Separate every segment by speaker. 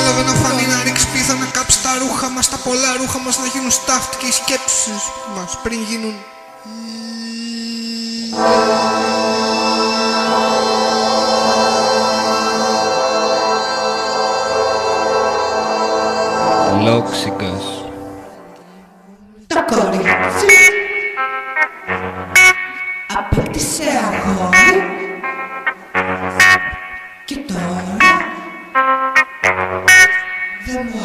Speaker 1: Κατάλαβε να φανεί, να ρίξει πίθα, να κάψει τα ρούχα μας, τα πολλά ρούχα μας, να γίνουν στάχτη και οι σκέψεις μας πριν γίνουν.
Speaker 2: Λόξιγκας.
Speaker 3: Το κορίτσι απέκτησε αγόρι και τώρα δεν μου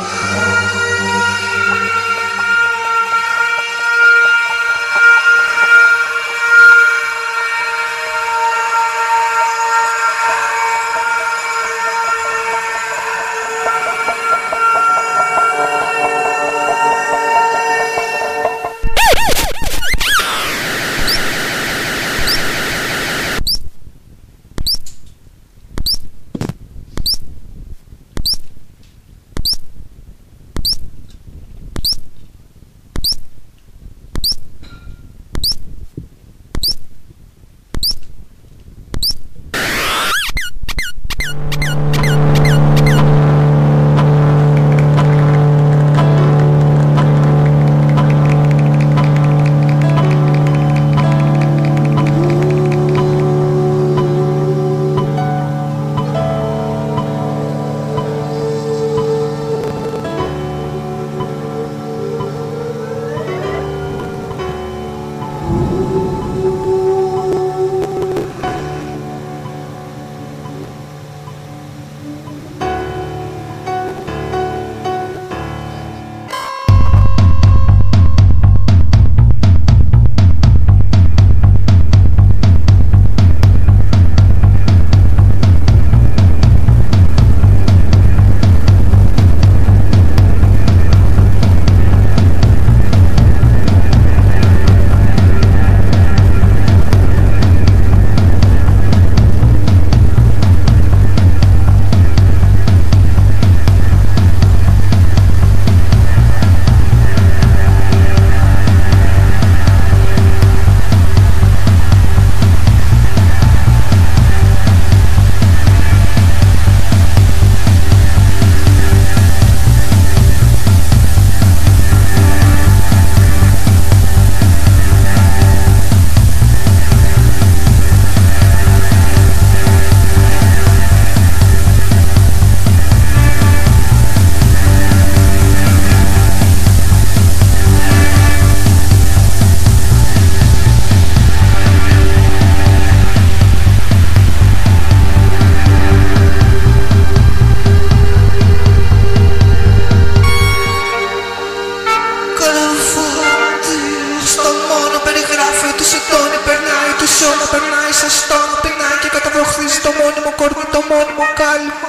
Speaker 1: περνάει σαν στόμα, πεινάει και καταβροχθίζει το μόνιμο κορμί, το μόνιμο κάλυμα.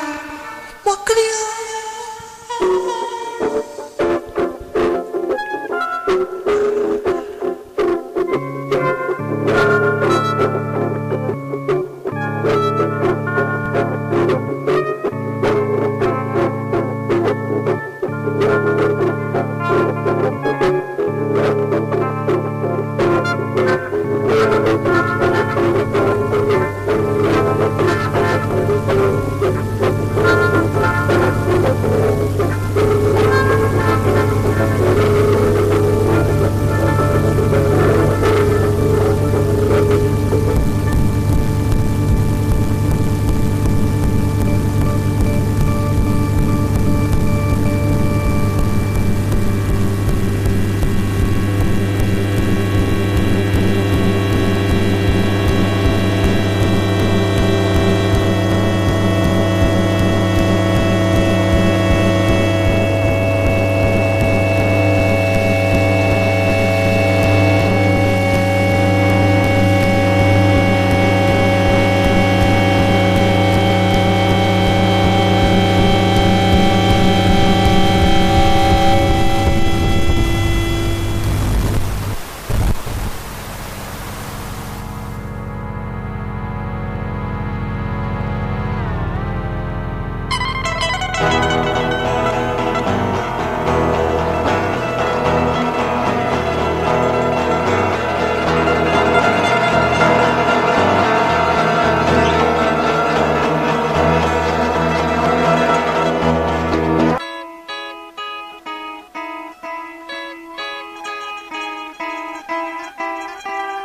Speaker 1: Μακριά.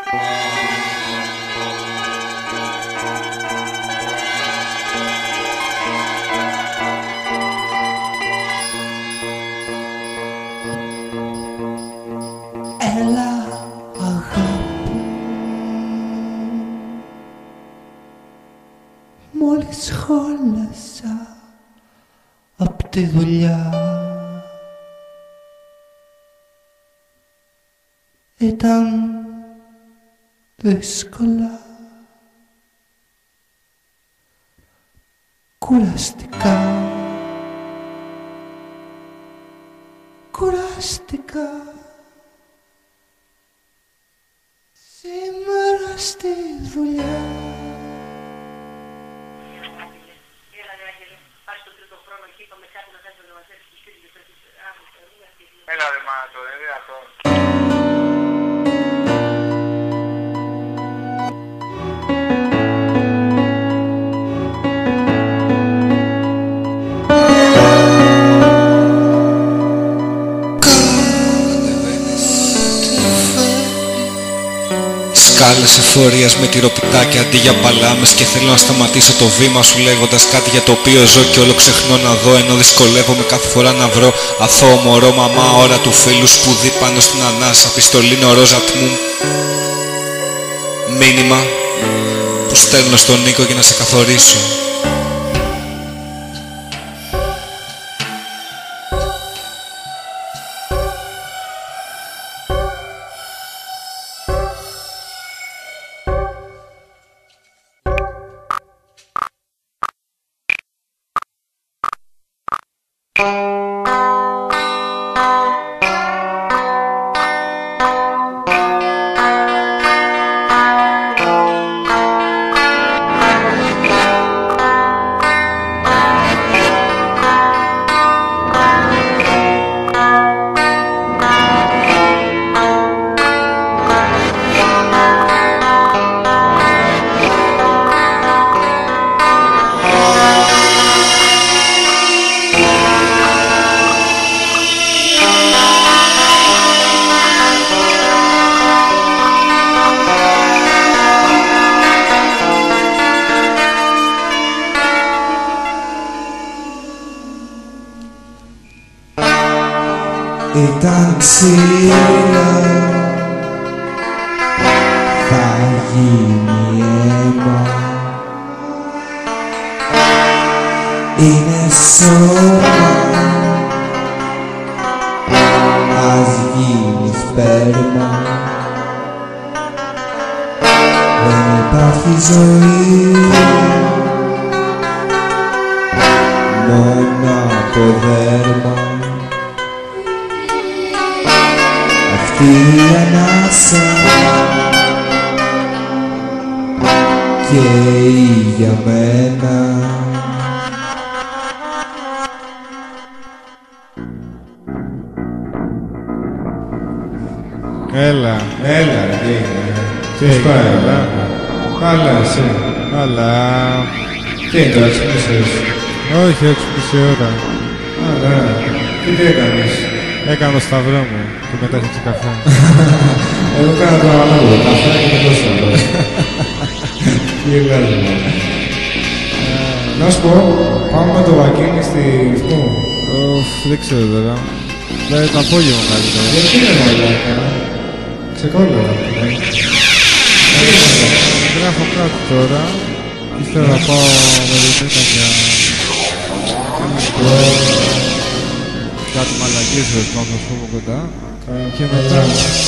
Speaker 3: Έλα αγάπη, μόλις χόλασα απ' τη δουλειά. Ήταν δύσκολα, κουραστικά, κουραστικά. Σήμερα στη δουλειά.
Speaker 4: Έλα ρε μάτω, είναι δυνατόν.
Speaker 2: Σκάλες εφορίας με τυροπιτάκια αντί για παλάμες. Και θέλω να σταματήσω το βήμα σου λέγοντας κάτι για το οποίο ζω και όλο ξεχνώ να δω. Ενώ δυσκολεύομαι κάθε φορά να βρω αθώο μωρό, μαμά, ώρα του φίλου, σπουδή πάνω στην ανάσα. Πιστολίνο ρόζα τμού. Μήνυμα που στέλνω στον Νίκο για να σε καθορίσω.
Speaker 3: Ήταν ξύλο, θα γίνει αίμα. Είναι σώμα, ας γίνει σπέρμα. Δεν υπάρχει ζωή, μόνο από δέρμα. Αυτή η ανάσα καίει για μένα.
Speaker 5: Έλα,
Speaker 6: Έλα, τι είναι.
Speaker 5: τι
Speaker 6: Πώς πάει,
Speaker 5: έγινε?
Speaker 6: Καλά, εσύ.
Speaker 5: Αλλά...
Speaker 6: Τι είναι τώρα, ξύπνησες?
Speaker 5: όχι, έξω η ώρα.
Speaker 6: Καλά. Τι έκανες?
Speaker 5: Έκανα το σταυρό μου και μετά έφτιαξε καφέ.
Speaker 6: Εγώ κάνα το ανάλογο, καφέ και το σταυρό. Γελάς, να σου πω, πάμε με το Βακίνι στη Λυφτού.
Speaker 5: Δεν ξέρω τώρα. Δηλαδή το απόγευμα καλύτερα.
Speaker 6: Γιατί είναι μαλάκα? Ξεκόλληρα.
Speaker 5: Δεν έχω κάτι τώρα. Ήθελα να πάω με Δυτήνα για... κάτι μαλακίες ρε πάνω θα σου πούμε κοντά. Και μετά...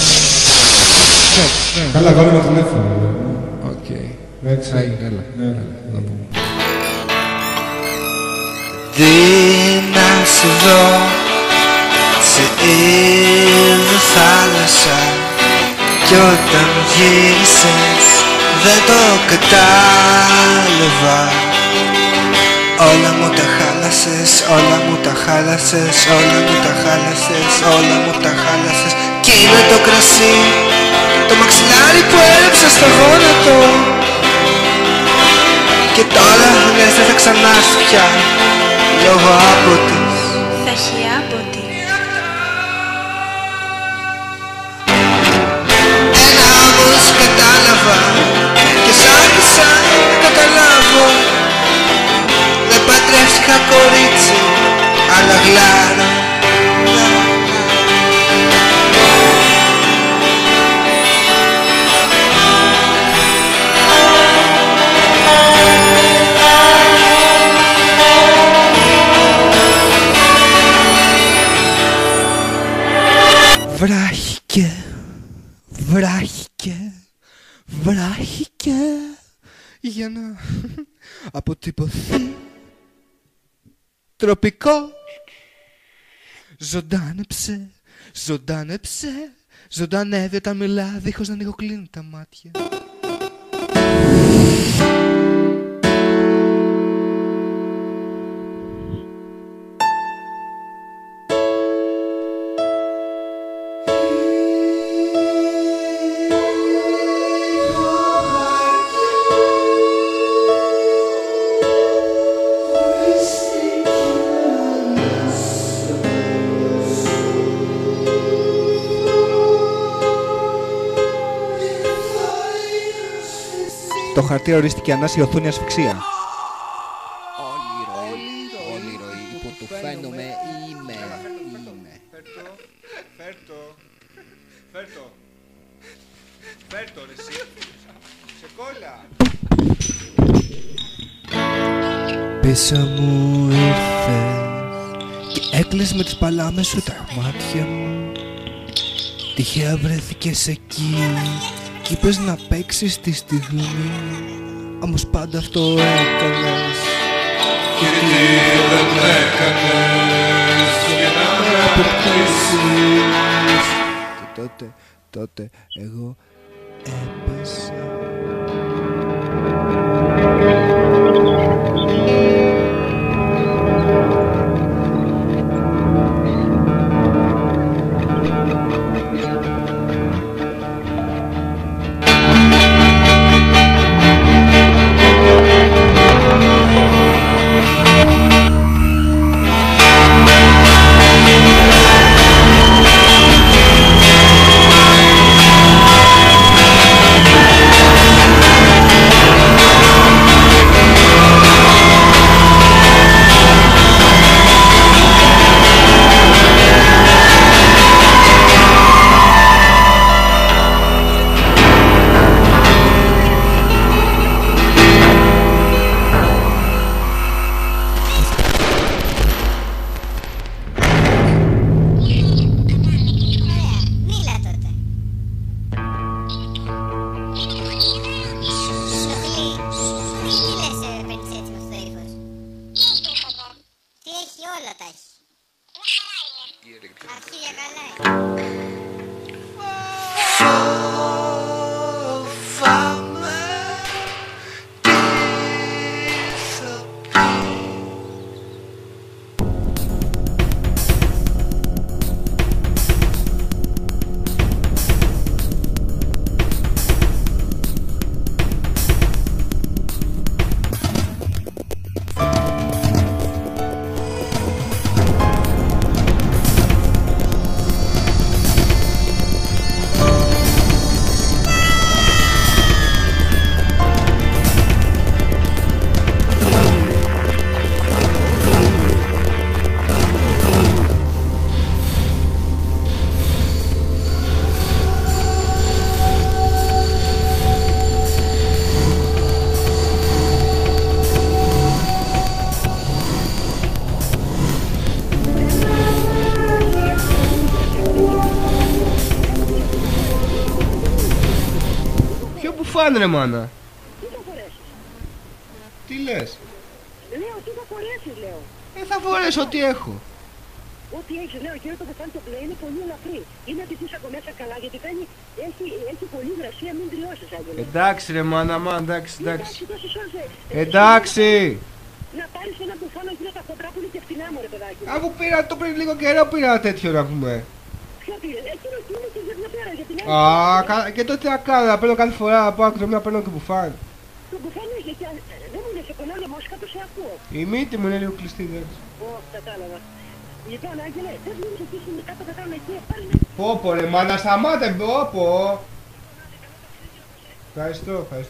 Speaker 6: Καλά, βάλε με τηλέφωνο.
Speaker 2: Οκ.
Speaker 6: Εντάξει.
Speaker 2: Έλα.
Speaker 6: Να πούμε.
Speaker 1: Να σε δω, σε είδω θάλασσα. Κι όταν γύρισες δεν το κατάλαβα. Όλα μου τα χάλασες, όλα μου τα χάλασες, όλα μου τα χάλασες, όλα μου τα χάλασες. Κι είναι το κρασί, το μαξιλάρι που έριψα στο γόνατο. Και τώρα λες δεν θα ξανάρθει πια, λόγω άποτης.
Speaker 7: Θα έχει άποτη.
Speaker 1: Ένα όμως είχα κορίτσι, αλλά γλάρα.
Speaker 3: Βράχηκε, βράχηκε, βράχηκε για να αποτυπωθεί τροπικό. Ζωντάνεψε, ζωντάνεψε, ζωντανεύει όταν μιλά δίχως να ανοιγοκλίνει τα μάτια.
Speaker 5: Το χαρτί ορίστηκε ανάση οθόνη ασφυξία.
Speaker 8: Όλη η ροή που του φαίνομαι είμαι.
Speaker 1: Φέρτο ρε εσύ. Σε κόλλα.
Speaker 3: Πίσω μου ήρθες και έκλαις με τις παλάμες σου τα μάτια μου. Τυχαία βρέθηκες εκεί κι είπες να παίξεις τη στιγμή, όμως πάντα αυτό έκανες.
Speaker 1: Και τι δεν έκανες για να με αποκτήσεις.
Speaker 3: Και τότε εγώ έπεσα.
Speaker 1: Φάνε ρε μάνα.
Speaker 9: Τι θα φορέσεις?
Speaker 1: Τι λες?
Speaker 9: Λέω τι θα φορέσεις, λέω.
Speaker 1: Θα φορέσω ό,τι έχω.
Speaker 9: Ό,τι έχεις, λέω, και το πεθάνει το πλέον είναι πολύ ελαφρύ. Είναι επιτύχεις από μέσα καλά, γιατί έχει πολύ υγρασία, μην τριώσεις, άγγελε.
Speaker 1: Εντάξει ρε μάνα, εντάξει.
Speaker 9: Εντάξει.
Speaker 1: Να
Speaker 9: πάρεις ένα μπουφάνο γύρω τα χοντρά που είναι και φτηνά μου, ρε παιδάκι.
Speaker 1: Αφού πήρα το πριν λίγο καιρό, πήρα τέτοιο να πούμε.
Speaker 9: Ποιο πήρες? Εκείνο που είναι και για την πέρα, για την
Speaker 1: άλλη. Και τότε τι να κάνω, να παίρνω κάθε φορά από άκρη να παίρνω και μπουφάν.
Speaker 9: Το μπουφάν έχει, δεν μου λες, σε κονάλε όμως, κάτω σε ακούω.
Speaker 1: Η μύτη μου είναι λίγο κλειστή, εντάξει.
Speaker 9: Κατάλαβα. Λοιπόν, Άγγελε, θες μου είσαι εκεί κάτω να κάνω εκεί, πάρε.
Speaker 1: Πόπο ρε, μα να σταμάτε, πόπο. Ευχαριστώ.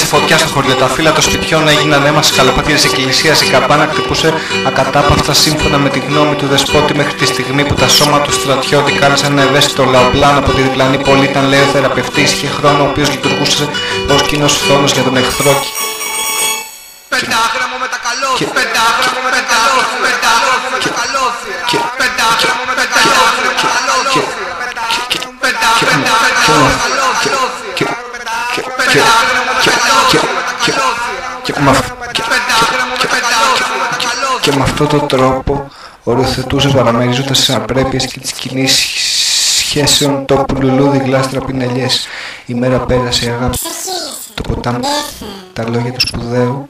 Speaker 1: φωτιά στο χωριό. Τα φύλλα των σπιτιών έγιναν αίμα στις χαλοπάτιες της εκκλησίας. Η καμπάνα χτυπούσε ακατάπαυστα σύμφωνα με τη γνώμη του δεσπότη μέχρι τη στιγμή που τα σώματα του στρατιώτη κάλεσαν ένα ευαίσθητο λαοπλάνο από τη διπλανή πόλη. Ήταν, λέει, ο θεραπευτής, είχε χρόνο ο οποίος λειτουργούσε ως κοινός φθόνος για τον εχθρό.
Speaker 3: Πεντάγραμμο με τα καλώθια, πεντάγραμμο με τα καλώθια, πεντάγραμμο με τα καλώθια, πεντάγραμμο με τα καλώθια,
Speaker 1: και με αυτόν τον τρόπο οριοθετούσε παραμερίζοντας τις απρέπειες και τις κοινής σχέσεων τόπου λουλούδι, γλάστρα, πινελιές. Η μέρα πέρασε, η αγάπη, το ποτάμι, τα λόγια του σπουδαίου.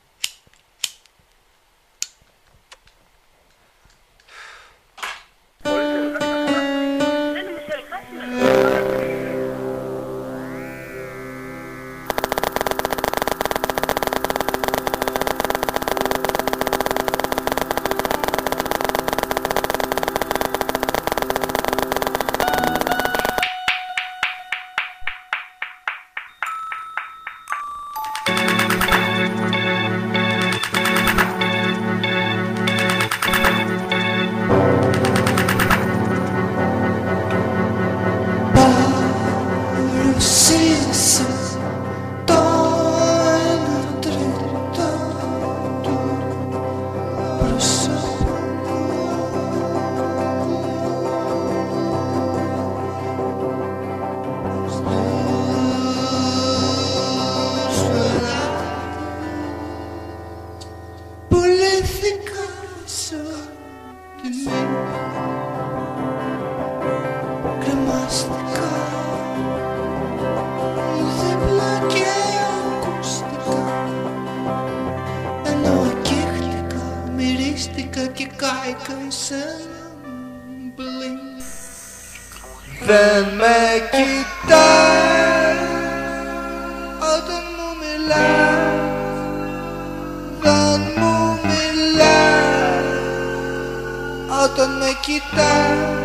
Speaker 3: Δεν με κοιτάς όταν μου μιλάς, δεν μου μιλάς όταν με κοιτάς.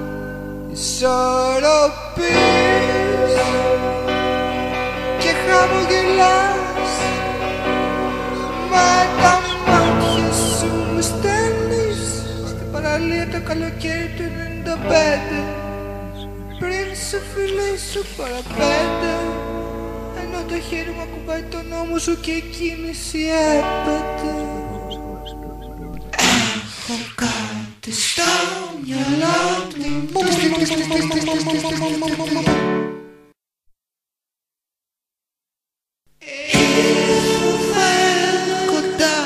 Speaker 3: Ισορροπείς και χαμογελάς, με τα μάτια σου με στέλνεις στην παραλία το καλοκαίρι του 95, πριν σου φιλήσω παραπέντε, ενώ το χέρι μου ακουμπάει τον ώμο σου και η κίνηση έπεται. Έχω κάτι στο μυαλό μου, ήρθε κοντά.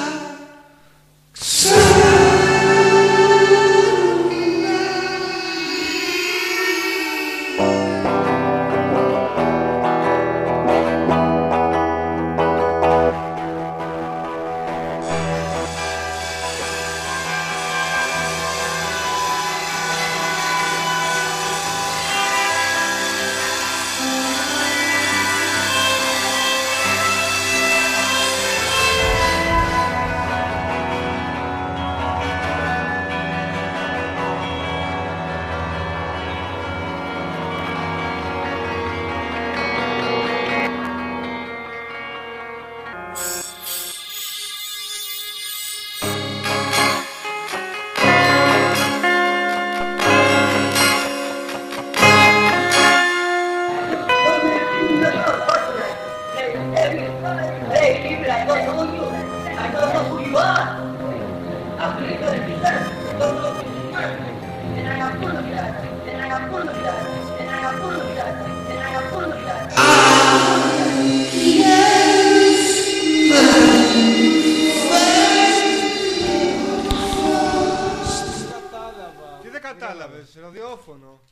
Speaker 5: Τι δεν κατάλαβες, ραδιόφωνο.